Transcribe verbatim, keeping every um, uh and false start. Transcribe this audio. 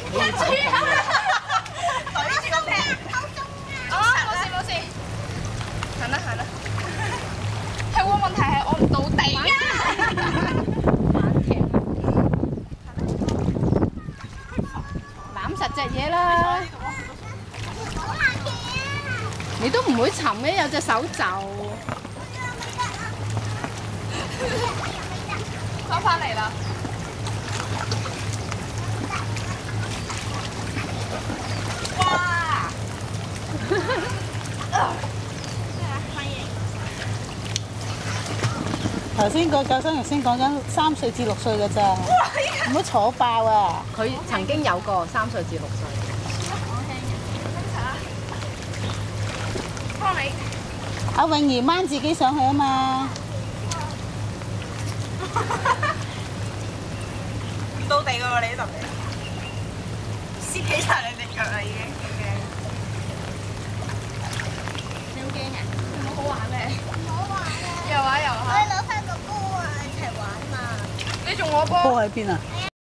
人豬啊！對住個啤。哦，冇事冇事。行啦行啦。係喎，問題係我唔到地啊！玩艇攬實隻嘢啦！你都唔會沉嘅，有隻手就。翻返嚟啦！哇！ 頭先個救生員先講緊三歲至六歲嘅咋，唔好坐爆啊！ 佢曾經有過三歲至六歲。 幫你。 阿泳兒掹自己上去啊嘛！ 唔到地㗎喎，你呢度跣起晒你隻腳啦已經，好驚。你好驚啊？有冇好玩咩？ 好玩啊！ 又玩又可以玩。 攞翻個波啊，一齊玩嘛！ 你仲我波？ 波喺邊啊？ 哎